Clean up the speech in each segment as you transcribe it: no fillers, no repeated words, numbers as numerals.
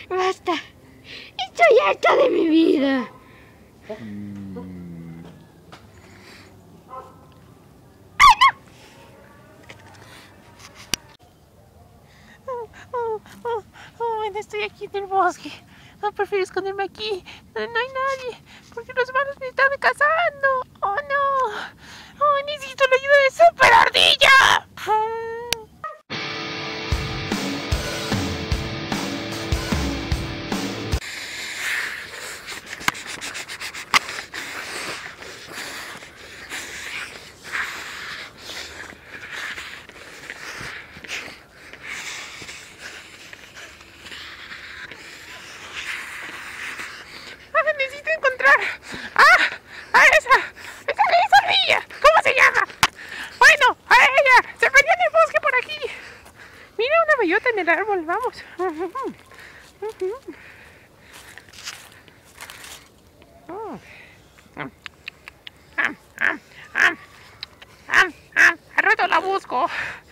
Basta. Estoy harta de mi vida. Bueno, estoy aquí en el bosque. No, prefiero esconderme aquí, donde no hay nadie, porque los malos me están cazando. ¡Oh, no! ¡Oh, necesito la ayuda de Super Ardilla! Necesito encontrar a esa ardilla. ¿Cómo se llama? Bueno, a ella. Se perdió en el bosque por aquí. Mira una bellota en el árbol, vamos. Al rato la busco.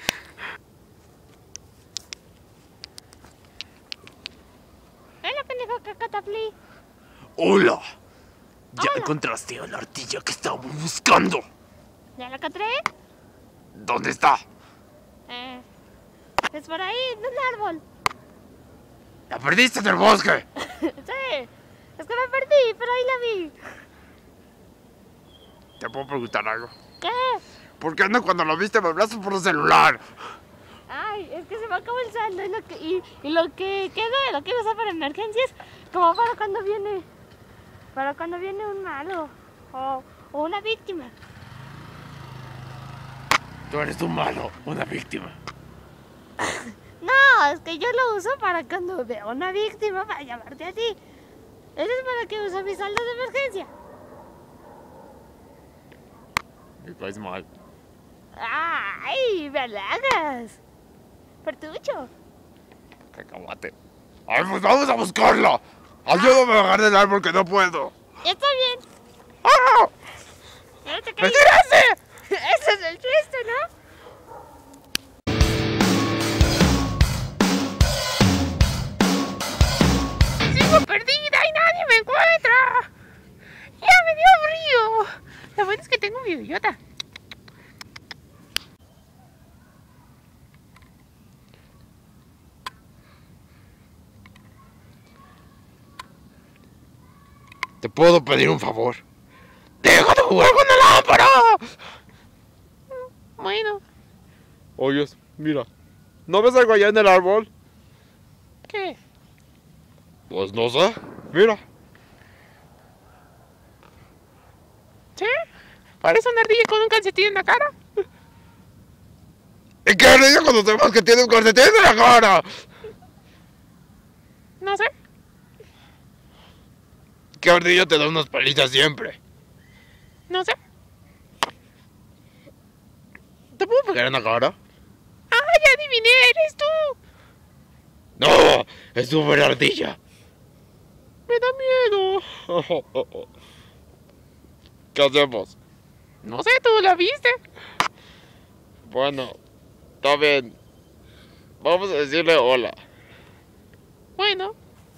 Hola, pendejo Cacatapli. ¡Hola! Ya encontraste a la ardilla que estábamos buscando. ¿Ya la encontré? ¿Dónde está? Es por ahí, en un árbol. ¡La perdiste en el bosque! Sí, es que me perdí, pero ahí la vi. ¿Te puedo preguntar algo? ¿Qué? ¿Por qué no cuando lo viste me hablaste por el celular? Ay, es que se me acabó el saldo y lo que queda lo quiero usar para emergencias, como para cuando viene un malo o una víctima. Tú eres un malo, una víctima. No, es que yo lo uso para cuando veo una víctima para llamarte a ti. Eso es para que uso mi saldo de emergencia. Me caes mal. Ay, me halagas. Pertucho. Cacahuate. ¡Ay, pues vamos a buscarla! ¡Ayúdame a bajar del árbol que no puedo! Está bien. ¡Ah! Ya te ¡Me caí. tiraste! Ese es el chiste, ¿no? Sigo perdida y nadie me encuentra. Ya me dio frío. Lo bueno es que tengo mi bellota. ¿Te puedo pedir un favor? ¡Deja de jugar con la lámpara! Bueno, Oyes, mira. ¿No ves algo allá en el árbol? ¿qué? Pues no sé. Mira. ¿Sí? ¿Parece una ardilla con un calcetín en la cara? ¿Y qué ardilla conocemos que tiene un calcetín en la cara? No sé. ¿Qué ardilla te da unas palizas siempre? No sé. ¿Te puedo pegar en la cara? ¡Ah, ya adiviné! ¡Eres tú! ¡No! ¡Es Super Ardilla! Me da miedo. ¿Qué hacemos? No sé, tú la viste. Bueno, está bien. Vamos a decirle hola. Bueno.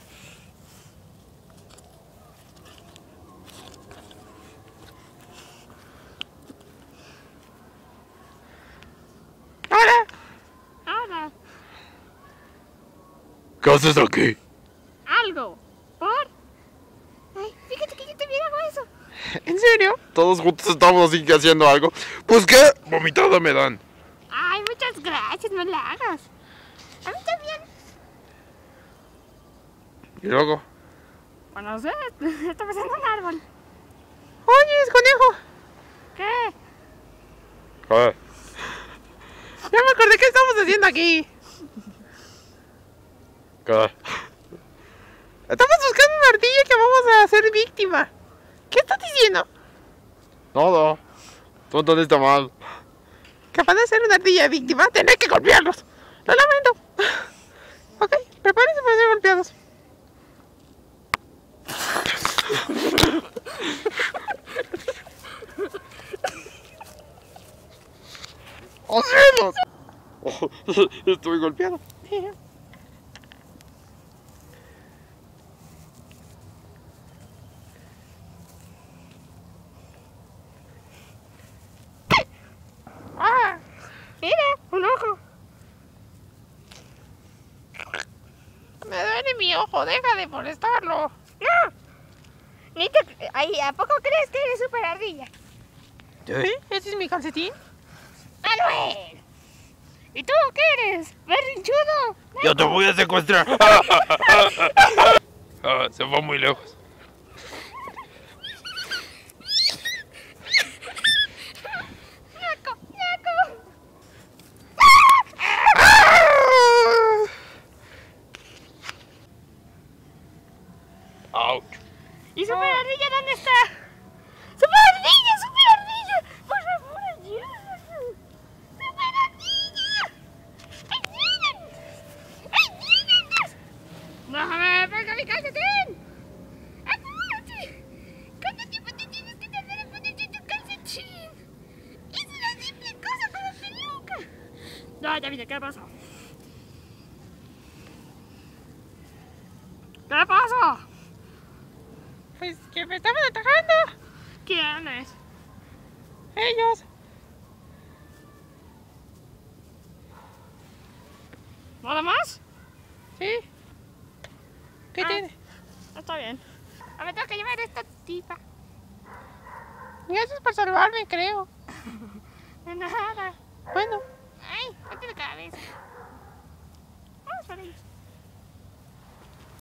Hola. Ahora, ¿Qué haces aquí? algo. ¿Por? Ay, fíjate que yo también hago eso. ¿En serio? Todos juntos estamos así que haciendo algo. Pues qué vomitada me dan. Ay, muchas gracias, no la hagas. A mí también. ¿Y luego? Bueno, no sé, está pasando un árbol. Oye, conejo. ¿Qué? ¿Qué? Ya me acordé qué estamos haciendo aquí. ¿Qué? Estamos buscando una ardilla que vamos a hacer víctima. ¿Qué estás diciendo? Nada. Tú entendiste mal. Capaz de ser una ardilla víctima, tener que golpearlos. Lo lamento. Ok, prepárense para ser golpeados. ¡Hacemos! Estoy golpeado. Me duele mi ojo, deja de molestarlo. No. Ay, ¿a poco crees que eres super ardilla? ¿Sí? ¿Ese es mi calcetín? ¡Manuel! ¿Y tú qué eres? ¿Berrinchudo? Yo te voy a secuestrar. Se fue muy lejos. ¡Naco! ¡Naco! Ouch. ¿Y Super Ardilla dónde está? ¡Super Ardilla! ¡Super Ardilla! ¡Por favor, ayúdanos! ¡Super Ardilla! ¡Ayúdanos! ¡Ayúdanos! ¡Déjame! ¡Ponga mi calcetín! ¡Apúrate! ¿Cuánto tiempo te tienes que tardar en ponerte tu calcetín? ¡Es una simple cosa como peluca! No, ya vine, ¿qué pasó? ¿Qué pasó? Pues que me estaban atacando. ¿Quién es? Ellos. ¿Nada más? Sí. ¿Qué tiene? Está bien. A ver, tengo que llevar esta tipa. Gracias por salvarme, creo. De nada. Bueno. Ay, no tiene cabeza. Vamos por ellos.